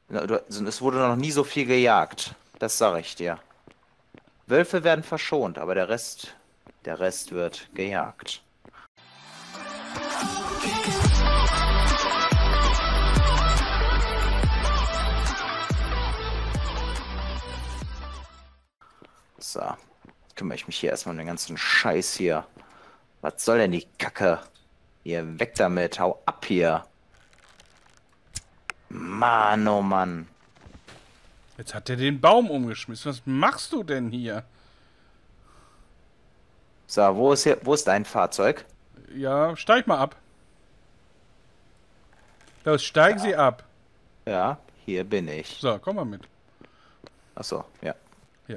Es wurde noch nie so viel gejagt. Das sage ich dir. Wölfe werden verschont, aber der Rest wird gejagt. So, jetzt kümmere ich mich hier erstmal um den ganzen Scheiß hier. Was soll denn die Kacke? Hier, weg damit, hau ab hier. Mann, oh Mann. Jetzt hat er den Baum umgeschmissen. Was machst du denn hier? So, wo ist dein Fahrzeug? Ja, steig mal ab. Los, steigen Sie ab. Ja, hier bin ich. So, komm mal mit. Ach so, ja. Ja.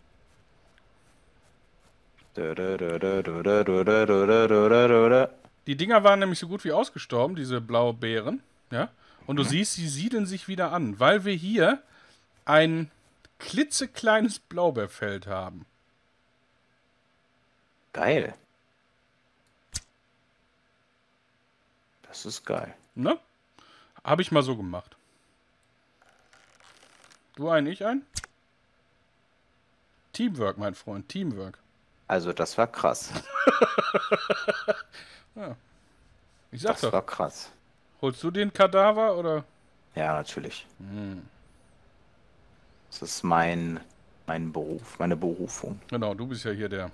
Die Dinger waren nämlich so gut wie ausgestorben, diese Blaubeeren. Ja. Und du siehst, sie siedeln sich wieder an, weil wir hier ein klitzekleines Blaubeerfeld haben. Geil. Das ist geil. Ne? Habe ich mal so gemacht. Du ein, ich ein? Teamwork, mein Freund, Teamwork. Also, das war krass. Ja. Ich sag Das doch, war krass. holst du den Kadaver oder? Ja, natürlich. Das ist mein Beruf, meine Berufung. Genau, du bist ja hier der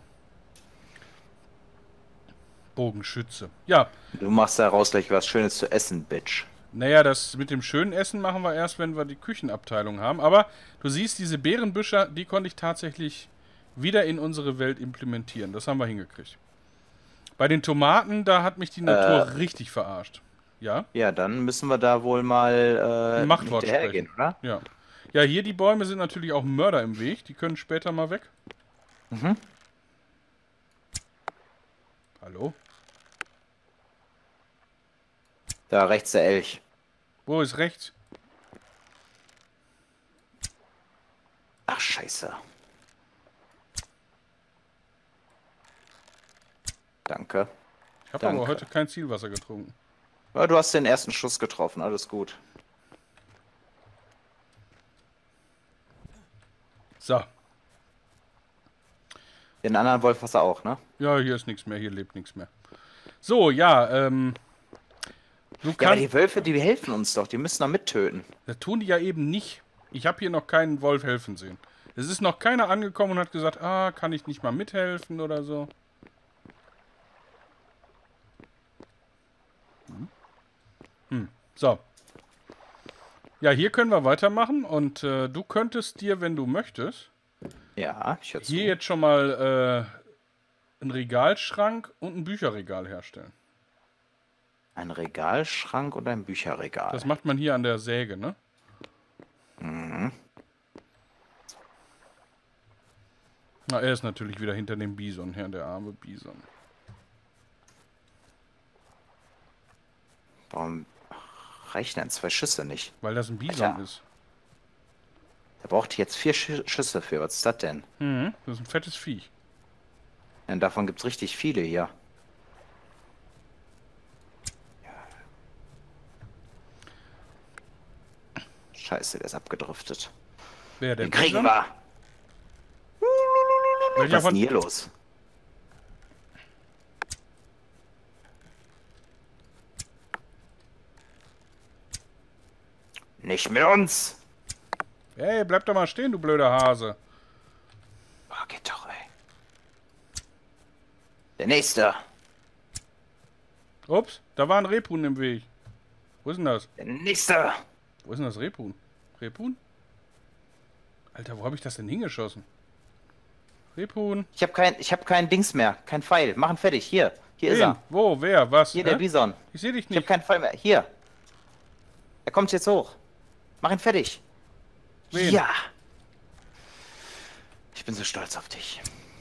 Bogenschütze. Ja, Du machst daraus gleich was Schönes zu essen, Bitch. naja, das mit dem schönen Essen machen wir erst, wenn wir die Küchenabteilung haben. Aber du siehst, diese Beerenbüsche, die konnte ich tatsächlich wieder in unsere Welt implementieren. Das haben wir hingekriegt. Bei den Tomaten, da hat mich die Natur richtig verarscht. Ja? Ja, dann müssen wir da wohl mal Ein Machtwort hinterhergehen, sprechen. oder? Ja. Ja, hier die Bäume sind natürlich auch Mörder im Weg. Die können später mal weg. Mhm. Hallo? Da rechts der Elch. Wo ist rechts? Ach, scheiße. Danke. Ich habe aber Danke. heute kein Zielwasser getrunken. Ja, du hast den ersten Schuss getroffen, alles gut. So. Den anderen Wolf hast du auch, ne? Ja, hier ist nichts mehr. Hier lebt nichts mehr. So, ja, du Ja, aber kannst... die Wölfe, die helfen uns doch. Die müssen doch mittöten. Das tun die ja eben nicht. Ich habe hier noch keinen Wolf helfen sehen. Es ist noch keiner angekommen und hat gesagt, ah, kann ich nicht mal mithelfen oder so. So. Ja, hier können wir weitermachen und du könntest dir, wenn du möchtest, Ja, ich höre zu. hier jetzt schon mal einen Regalschrank und ein Bücherregal herstellen. Ein Regalschrank und ein Bücherregal. Das macht man hier an der Säge, ne? Na, er ist natürlich wieder hinter dem Bison her, der arme Bison. Warum reichen denn 2 Schüsse nicht? Weil das ein Bison Alter. ist. Da braucht ich jetzt 4 Schüsse für. Was ist das denn? Mhm, das ist ein fettes Viech. Denn davon gibt es richtig viele hier. Scheiße, der ist abgedriftet. Wer, der Den kriegen Bison? wir. Welcher Was ist denn von... hier los? Nicht mit uns! Hey, bleib doch mal stehen, du blöder Hase. Oh, geht doch, ey. Der nächste. Ups, da war ein Rebhuhn im Weg. Wo ist denn das? Der nächste. Wo ist denn das Rebhuhn? Rebhuhn? Alter, wo habe ich das denn hingeschossen? Rebhuhn. Ich hab kein Dings mehr. Kein Pfeil. Mach ihn fertig. Hier. Hier ist Wen? er. Wo? Wer? Was? Hier, der Hä? Bison. Ich sehe dich Ich hab nicht. keinen Pfeil mehr. Hier. Er kommt jetzt hoch. Mach ihn fertig. Wen? Ja. Ich bin so stolz auf dich.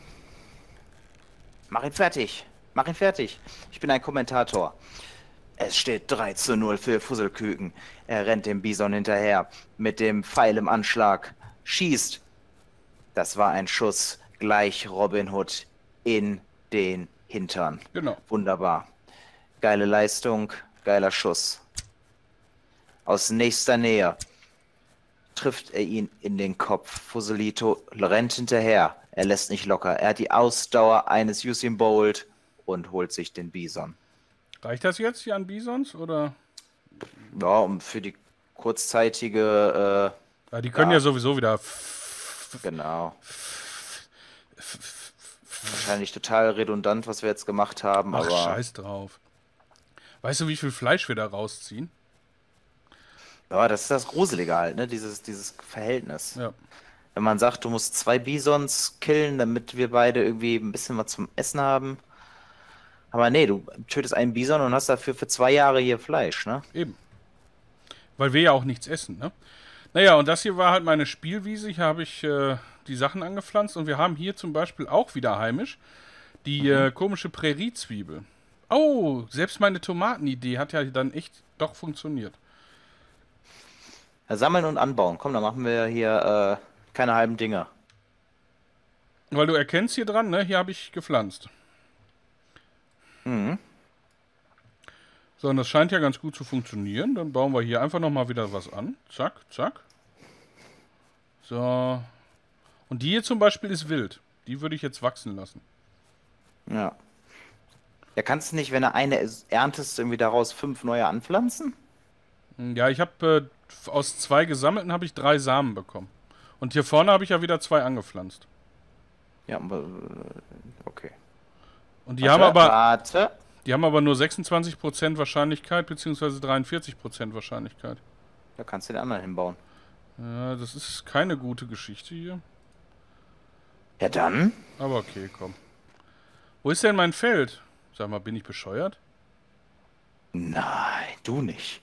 Mach ihn fertig. Mach ihn fertig. Ich bin ein Kommentator. Es steht 3:0 für Fusselküken. Er rennt dem Bison hinterher. Mit dem Pfeil im Anschlag. Schießt. Das war ein Schuss gleich Robin Hood in den Hintern. Genau. Wunderbar. Geile Leistung. Geiler Schuss. Aus nächster Nähe. trifft er ihn in den Kopf. Fusolito rennt hinterher. Er lässt nicht locker. Er hat die Ausdauer eines Usain Bolt und holt sich den Bison. Reicht das jetzt hier an Bisons, oder? Ja, um für die kurzzeitige, Ja, die können ja sowieso wieder... genau. Wahrscheinlich total redundant, was wir jetzt gemacht haben, Ach, aber scheiß drauf. Weißt du, wie viel Fleisch wir da rausziehen? ja, das ist das Gruselige halt, ne? Dieses Verhältnis. Ja. Wenn man sagt, du musst 2 Bisons killen, damit wir beide irgendwie ein bisschen was zum Essen haben. Aber nee, du tötest einen Bison und hast dafür für 2 Jahre hier Fleisch, ne? Eben. Weil wir ja auch nichts essen, ne? Naja, und das hier war halt meine Spielwiese. Hier habe ich die Sachen angepflanzt. Und wir haben hier zum Beispiel auch wieder heimisch die komische Präriezwiebel. Oh, selbst meine Tomatenidee hat ja dann echt doch funktioniert. Ja, sammeln und anbauen. Komm, dann machen wir hier keine halben Dinge. Weil du erkennst hier dran, ne? Hier habe ich gepflanzt. Mhm. So, und das scheint ja ganz gut zu funktionieren. Dann bauen wir hier einfach nochmal wieder was an. Zack, zack. So. Und die hier zum Beispiel ist wild. Die würde ich jetzt wachsen lassen. Ja. Ja, kannst du nicht, wenn du eine erntest, irgendwie daraus 5 neue anpflanzen? Ja, ich habe aus 2 gesammelten habe ich 3 Samen bekommen. Und hier vorne habe ich ja wieder 2 angepflanzt. Ja, aber, okay. Und die haben aber, Warte. die haben aber nur 26% Wahrscheinlichkeit, beziehungsweise 43% Wahrscheinlichkeit. Da kannst du den anderen hinbauen. Ja, das ist keine gute Geschichte hier. Ja, dann. Aber okay, komm. Wo ist denn mein Feld? Sag mal, bin ich bescheuert? Nein, du nicht.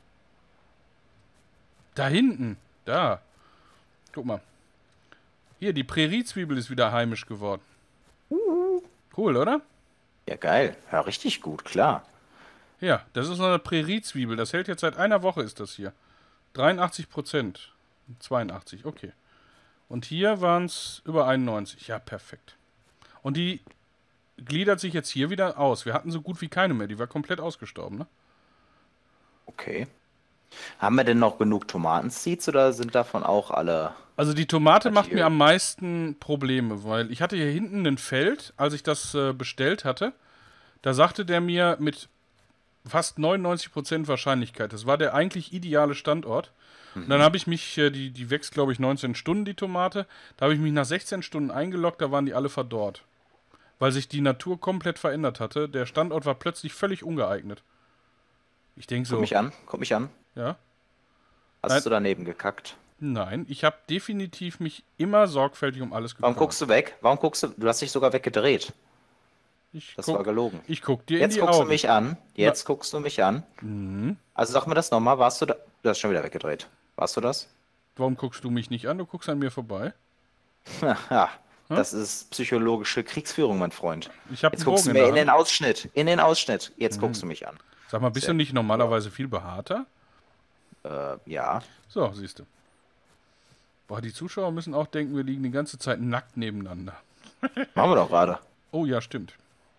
Da hinten. Da. Guck mal. Hier, die Präriezwiebel ist wieder heimisch geworden. Cool, oder? Ja, geil. Ja, richtig gut, klar. Ja, das ist noch eine Präriezwiebel. Das hält jetzt seit einer Woche, ist das hier. 83%. 82, okay. Und hier waren es über 91. Ja, perfekt. Und die gliedert sich jetzt hier wieder aus. Wir hatten so gut wie keine mehr. Die war komplett ausgestorben, ne? Okay. Haben wir denn noch genug Tomatenseeds oder sind davon auch alle? Also die Tomate macht mir Partiell. am meisten Probleme, weil ich hatte hier hinten ein Feld, als ich das bestellt hatte. Da sagte der mir mit fast 99% Wahrscheinlichkeit, das war der eigentlich ideale Standort. Und dann habe ich mich, die wächst glaube ich 19 Stunden, die Tomate. Da habe ich mich nach 16 Stunden eingeloggt, da waren die alle verdorrt. Weil sich die Natur komplett verändert hatte. Der Standort war plötzlich völlig ungeeignet. Ich denke Guck so, mich an, guck mich an. ja, Hast Nein. du daneben gekackt? nein, ich habe definitiv mich immer sorgfältig um alles Warum gekümmert. guckst du weg? Warum guckst du? Du hast dich sogar weggedreht. Ich Das war guck, gelogen. ich guck dir in Jetzt die guckst du Augen. mich an. Jetzt guckst du mich an. Mhm. Also sag mir das nochmal. Warst du da? Du hast schon wieder weggedreht. Warst du das? Warum guckst du mich nicht an? Du guckst an mir vorbei. Ja, das ist psychologische Kriegsführung, mein Freund. Ich habe Jetzt einen guckst Bogen du in mir der in Hand. den Ausschnitt. In den Ausschnitt. Jetzt guckst du mich an. Sag mal, bist du Sehr nicht normalerweise viel behaarter? Ja. So, siehst du. Boah, die Zuschauer müssen auch denken, wir liegen die ganze Zeit nackt nebeneinander. Machen wir doch gerade. Oh ja, stimmt.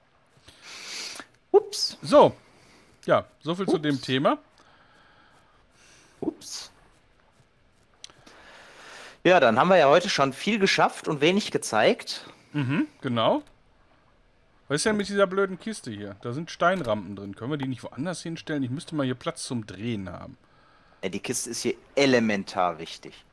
Ups. So, ja, soviel zu dem Thema. Ups. Ja, dann haben wir ja heute schon viel geschafft und wenig gezeigt. Mhm, genau. Was ist denn mit dieser blöden Kiste hier? Da sind Steinrampen drin. Können wir die nicht woanders hinstellen? Ich müsste mal hier Platz zum Drehen haben. Die Kiste ist hier elementar wichtig.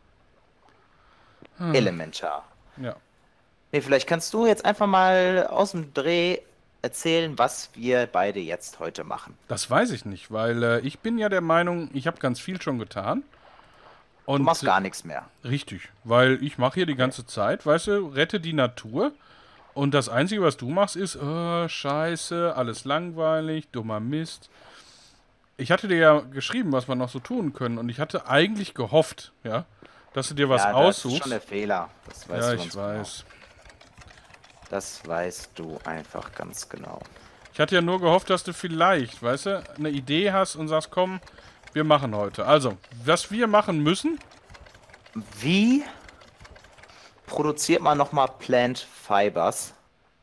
Elementar. Ja. Nee, vielleicht kannst du jetzt einfach mal aus dem Dreh erzählen, was wir beide jetzt heute machen. Das weiß ich nicht, weil ich bin ja der Meinung, ich habe ganz viel schon getan. Und Du machst gar nichts mehr. richtig, weil ich mache hier die ganze Zeit, weißt du, rette die Natur. Und das Einzige, was du machst, ist, scheiße, alles langweilig, dummer Mist. Ich hatte dir ja geschrieben, was wir noch so tun können. Und ich hatte eigentlich gehofft, ja, dass du dir was Ja, das ist aussuchst. schon der Fehler. Das weißt Ja, du ich ganz weiß. Genau. Das weißt du einfach ganz genau. Ich hatte ja nur gehofft, dass du vielleicht, weißt du, eine Idee hast und sagst, komm, wir machen heute. Also, was wir machen müssen, Wie produziert man nochmal Plant Fibers?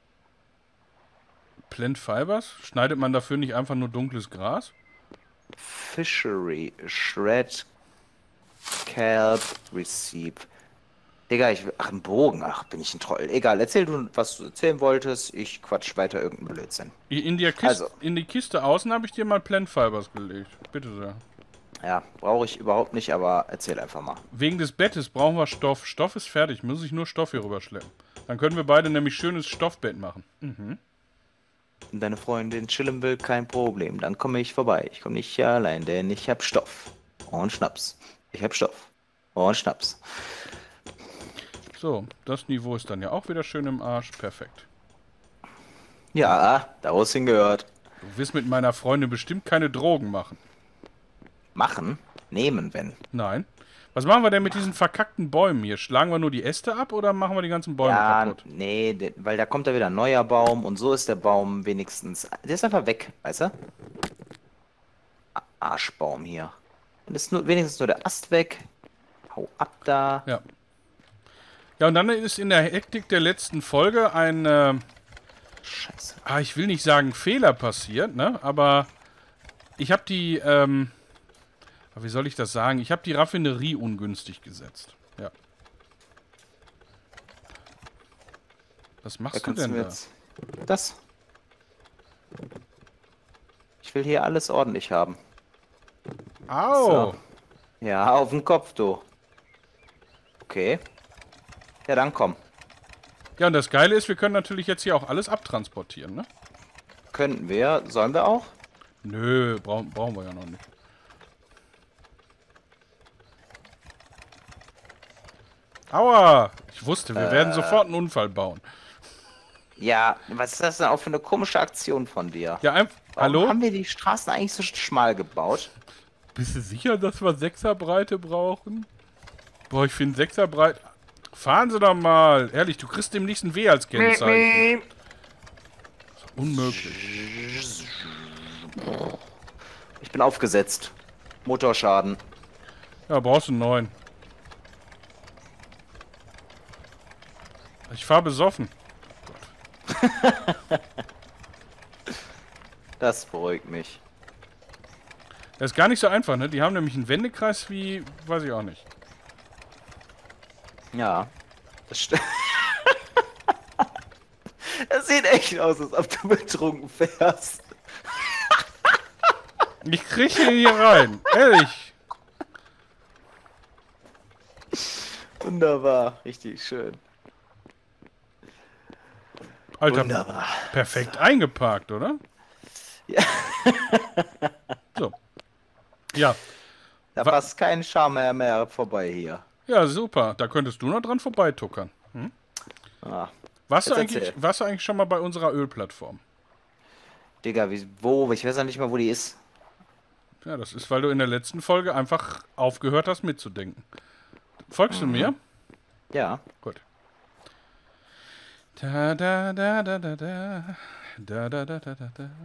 Plant Fibers, schneidet man dafür nicht einfach nur dunkles Gras? Fishery Shred Kelp, Receive. Digga, ach, ein Bogen. Ach, bin ich ein Troll. Egal, erzähl du, was du erzählen wolltest. Ich quatsch weiter irgendeinen Blödsinn. In die Kiste außen habe ich dir mal Plant Fibers gelegt. Bitte sehr. Ja, brauche ich überhaupt nicht, aber erzähl einfach mal. Wegen des Bettes brauchen wir Stoff. Stoff ist fertig, muss ich nur Stoff hier rüberschleppen. Dann können wir beide nämlich schönes Stoffbett machen. Wenn deine Freundin chillen will, kein Problem. Dann komme ich vorbei. Ich komme nicht hier allein, denn ich hab Stoff. Und Schnaps. Ich hab Stoff. Und Schnaps. So, das Niveau ist dann ja auch wieder schön im Arsch. Perfekt. Ja, da wo es hingehört. Du wirst mit meiner Freundin bestimmt keine Drogen machen. Machen? Nehmen, wenn. Nein. Was machen wir denn mit diesen verkackten Bäumen hier? Schlagen wir nur die Äste ab oder machen wir die ganzen Bäume kaputt? Nee, weil da kommt da wieder ein neuer Baum und so ist der Baum wenigstens. Der ist einfach weg, weißt du? Arschbaum hier. Und ist nur, wenigstens nur der Ast weg. Hau ab da. Ja. Ja, und dann ist in der Hektik der letzten Folge ein, Scheiße. ich will nicht sagen Fehler passiert, ne? Aber ich habe die, wie soll ich das sagen? Ich habe die Raffinerie ungünstig gesetzt. Ja. Was machst du denn da? Das. Ich will hier alles ordentlich haben. Au! So. Ja, auf den Kopf, du. Okay. Ja, dann komm. Ja, und das Geile ist, wir können natürlich jetzt hier auch alles abtransportieren, ne? Könnten wir. Sollen wir auch? Nö, brauchen wir ja noch nicht. Aua! Ich wusste, wir werden sofort einen Unfall bauen. Ja, was ist das denn auch für eine komische Aktion von dir? Ja, hallo? Haben wir die Straßen eigentlich so schmal gebaut? Bist du sicher, dass wir 6er Breite brauchen? Boah, ich finde 6er Breite... Fahren Sie doch mal. Ehrlich, du kriegst demnächst ein W als Kennzeichen. Unmöglich. Ich bin aufgesetzt. Motorschaden. Ja, brauchst du einen neuen. Ich fahr besoffen. Das beruhigt mich. Das ist gar nicht so einfach, ne? Die haben nämlich einen Wendekreis wie... Weiß ich auch nicht. Ja, das stimmt. Das sieht echt aus, als ob du betrunken fährst. Ich kriege hier rein. Ehrlich. Wunderbar. Richtig schön. Alter, Wunderbar. perfekt eingeparkt, oder? Ja. So. Ja. Da passt kein Charme mehr vorbei hier. Ja, super. Da könntest du noch dran vorbeituckern. Hm? Ah, Warst du jetzt erzähl. eigentlich schon mal bei unserer Ölplattform? Digga, wo? Ich weiß ja nicht mal, wo die ist. Ja, das ist, weil du in der letzten Folge einfach aufgehört hast mitzudenken. Folgst du mir? Ja. Gut. Da da da da da da. Da da da da da da.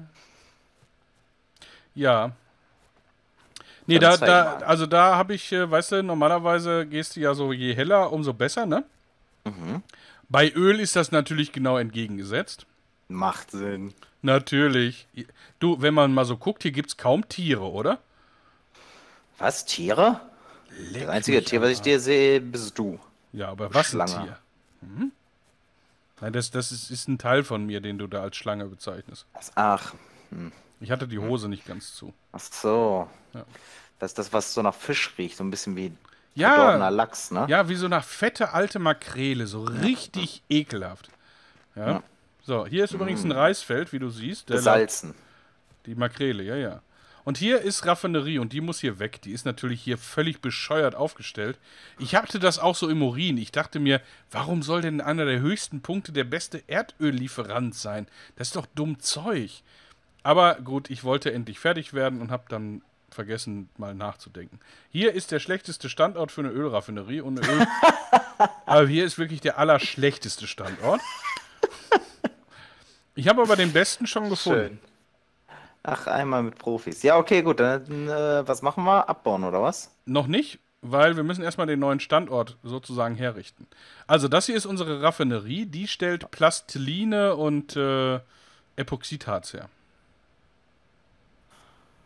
Ja. Nee, Dann zeig mal. also da habe ich, weißt du, normalerweise gehst du ja so, je heller, umso besser, ne? Mhm. Bei Öl ist das natürlich genau entgegengesetzt. Macht Sinn. Natürlich. Du, wenn man mal so guckt, hier gibt's kaum Tiere, oder? Was? Tiere? Das einzige Tier, was ich dir sehe, bist du. Ja, aber was ein Schlange. Tier? Hm? Nein, das ist ein Teil von mir, den du da als Schlange bezeichnest. Ach. Ich hatte die Hose nicht ganz zu. Ach so. Ja. Das ist das, was so nach Fisch riecht. So ein bisschen wie Ja, verdorbener Lachs, ne? ja, wie so eine fette alte Makrele, so richtig ekelhaft. Ja. Ja. So, hier ist übrigens ein Reisfeld, wie du siehst. Gesalzen. Die Makrele, ja, ja. Und hier ist Raffinerie und die muss hier weg. Die ist natürlich hier völlig bescheuert aufgestellt. Ich hatte das auch so im Urin. Ich dachte mir, warum soll denn einer der höchsten Punkte der beste Erdöllieferant sein? Das ist doch dumm Zeug. Aber gut, ich wollte endlich fertig werden und habe dann vergessen, mal nachzudenken. Hier ist der schlechteste Standort für eine Ölraffinerie und eine Öl... Aber hier ist wirklich der allerschlechteste Standort. Ich habe aber den besten schon gefunden. Schön. Ach, einmal mit Profis. Ja, okay, gut. Dann, was machen wir? Abbauen, oder was? Noch nicht, weil wir müssen erstmal den neuen Standort sozusagen herrichten. Also das hier ist unsere Raffinerie. Die stellt Plastiline und Epoxidharz her.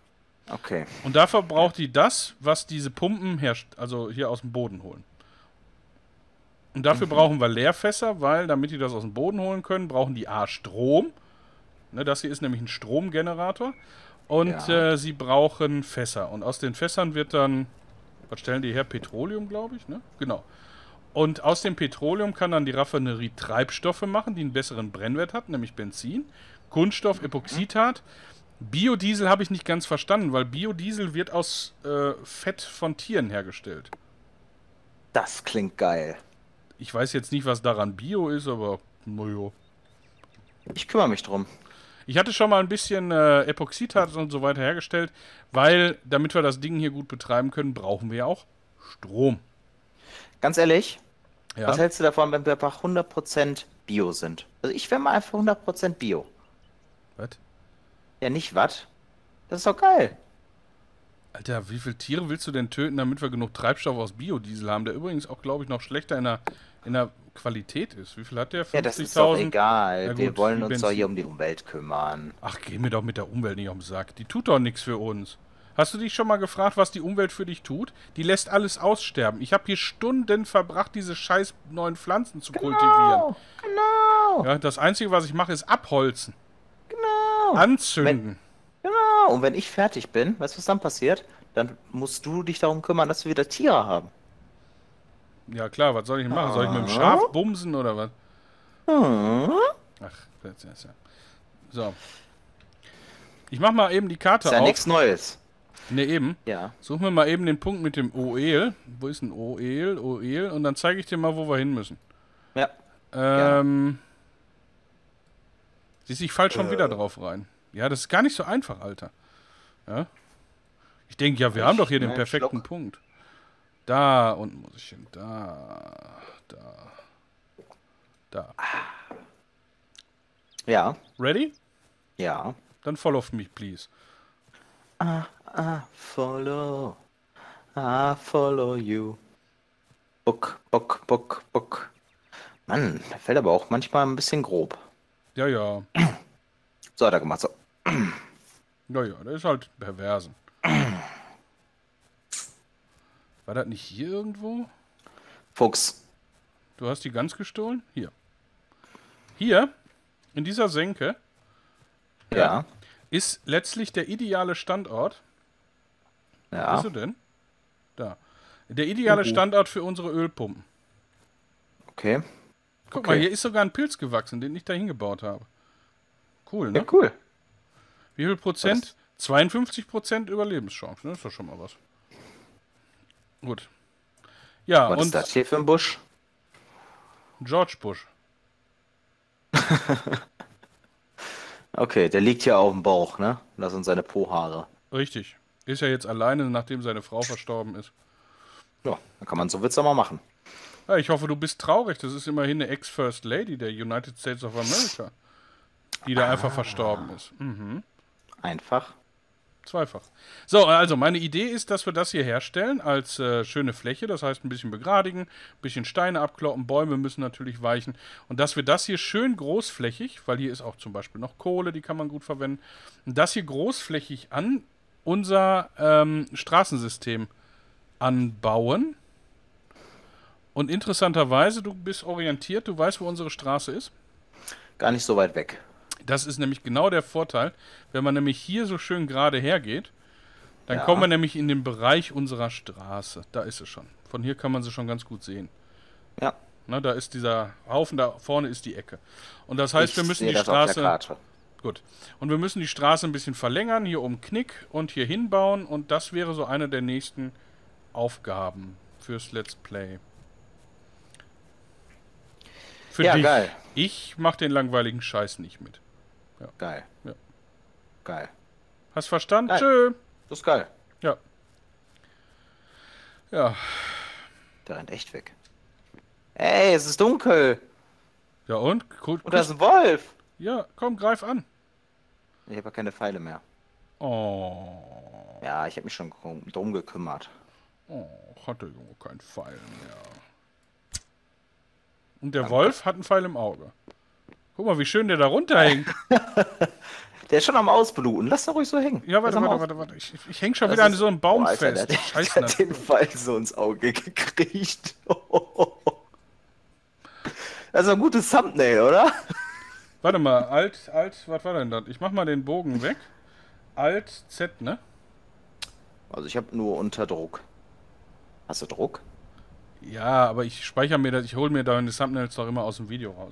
Okay. Und dafür braucht die das, was diese Pumpen herrscht, also hier aus dem Boden holen. Und dafür brauchen wir Leerfässer, weil damit die das aus dem Boden holen können, brauchen die A Strom. Ne, das hier ist nämlich ein Stromgenerator. Und Ja. sie brauchen Fässer. Und aus den Fässern wird dann, was stellen die her? Petroleum, glaube ich, ne? Genau. Und aus dem Petroleum kann dann die Raffinerie Treibstoffe machen, die einen besseren Brennwert hat, nämlich Benzin, Kunststoff, Epoxidat. Biodiesel habe ich nicht ganz verstanden, weil Biodiesel wird aus Fett von Tieren hergestellt. Das klingt geil. Ich weiß jetzt nicht, was daran Bio ist, aber naja. Ich kümmere mich drum. Ich hatte schon mal ein bisschen Epoxidat und so weiter hergestellt, weil, damit wir das Ding hier gut betreiben können, brauchen wir ja auch Strom. Ganz ehrlich, Ja, was hältst du davon, wenn wir einfach 100% Bio sind? Also ich wäre mal einfach 100% Bio. was? Ja, nicht was? Das ist doch geil. Alter, wie viele Tiere willst du denn töten, damit wir genug Treibstoff aus Biodiesel haben, der übrigens auch, glaube ich, noch schlechter in der Qualität ist. Wie viel hat der? Ja, das ist doch 50.000? egal. Ja, Wir gut, wollen wie uns doch Benzin. hier um die Umwelt kümmern. Ach, geh mir doch mit der Umwelt nicht auf den Sack. Die tut doch nichts für uns. Hast du dich schon mal gefragt, was die Umwelt für dich tut? Die lässt alles aussterben. Ich habe hier Stunden verbracht, diese scheiß neuen Pflanzen zu kultivieren. Genau. Ja, das Einzige, was ich mache, ist abholzen. Genau. Anzünden. Genau. Und wenn ich fertig bin, weißt du, was dann passiert? Dann musst du dich darum kümmern, dass wir wieder Tiere haben. Ja klar, was soll ich denn machen? Soll ich mit dem Schaf bumsen oder was? Hm? Ach, das ist ja. So. Ich mach mal eben die Karte Ist ja auf. nichts Neues. Ne, eben. Ja. Such mir mal eben den Punkt mit dem OEL. Wo ist ein OEL? OEL. Und dann zeige ich dir mal, wo wir hin müssen. Ja. Siehst du, ich fall schon wieder drauf rein. Ja, das ist gar nicht so einfach, Alter. Ja. Ich denke, ja, wir haben doch hier den Nein, perfekten Schluck. Punkt. Da unten muss ich hin. Da. Ja. Ready? Ja. Dann follow me, please. Follow. Follow you. Buck, buck, buck, buck. Mann, der fällt aber auch manchmal ein bisschen grob. Ja, ja. So hat er gemacht. So. Ja, ja, der ist halt perversen. War das nicht hier irgendwo? Fuchs. Du hast die Gans gestohlen? Hier. Hier, in dieser Senke, Ja. ist letztlich der ideale Standort. Wo Ja. bist du denn? Da. Der ideale Standort für unsere Ölpumpen. Okay. Guck Okay. mal, hier ist sogar ein Pilz gewachsen, den ich da hingebaut habe. Cool, Ja, ne? cool. Wie viel Prozent? 52% Überlebenschance, ne? Das ist doch schon mal was. Gut. Ja, Was und ist das hier für ein Busch? George Bush. Okay, der liegt hier auf dem Bauch, ne? Und das sind seine Po-Haare. Richtig. Ist ja jetzt alleine, nachdem seine Frau verstorben ist. Ja, dann kann man so Witze mal machen. Ja, ich hoffe, du bist traurig. Das ist immerhin eine Ex-First Lady der United States of America, die da einfach verstorben ist. Mhm. Einfach. Zweifach. So, also meine Idee ist, dass wir das hier herstellen als schöne Fläche. Das heißt, ein bisschen begradigen, ein bisschen Steine abkloppen, Bäume müssen natürlich weichen. Und dass wir das hier schön großflächig, weil hier ist auch zum Beispiel noch Kohle, die kann man gut verwenden, und das hier großflächig an unser Straßensystem anbauen. Und interessanterweise, du bist orientiert, du weißt, wo unsere Straße ist. Gar nicht so weit weg. Das ist nämlich genau der Vorteil, wenn man nämlich hier so schön gerade hergeht, dann Ja. kommen wir nämlich in den Bereich unserer Straße. Da ist es schon. Von hier kann man sie schon ganz gut sehen. Ja. Na, da ist dieser Haufen, da vorne ist die Ecke. Und das heißt, wir müssen sehe die das auf der Straße. Karte. Gut. Und wir müssen die Straße ein bisschen verlängern, hier um Knick und hier hinbauen. Und das wäre so eine der nächsten Aufgaben fürs Let's Play. Für Ja, dich. geil. Ich mach den langweiligen Scheiß nicht mit. Geil. Ja. Geil. Hast verstanden? Geil. Tschö. Das ist geil. Ja. Ja. Der rennt echt weg. Ey, es ist dunkel. Ja und? Cool. Und da ist ein Wolf. Ja, komm, greif an. Ich habe ja keine Pfeile mehr. Oh. Ja, ich habe mich schon drum gekümmert. Oh, hat der Junge keinen Pfeil mehr. Und der Wolf hat einen Pfeil im Auge. Guck mal, wie schön der da runterhängt. Der ist schon am Ausbluten. Lass doch ruhig so hängen. Ja, Der ist am warte. Ich häng schon Das wieder an ist- so einem Baum Boah, Alter, fest. Der Scheiße. hat den Fall so ins Auge gekriegt. Das ist ein gutes Thumbnail, oder? Warte mal, Alt, was war denn das? Ich mach mal den Bogen weg. Alt, Z, ne? Also ich habe nur unter Druck. Hast du Druck? Ja, aber ich speichere mir das, ich hole mir da die Thumbnails doch immer aus dem Video raus.